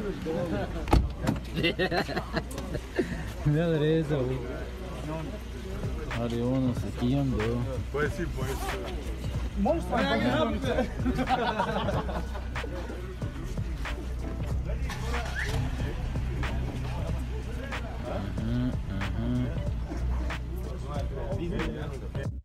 Beleza, Ariona, isso aqui andou. Puede ser, puede ser. Monster. Uhum.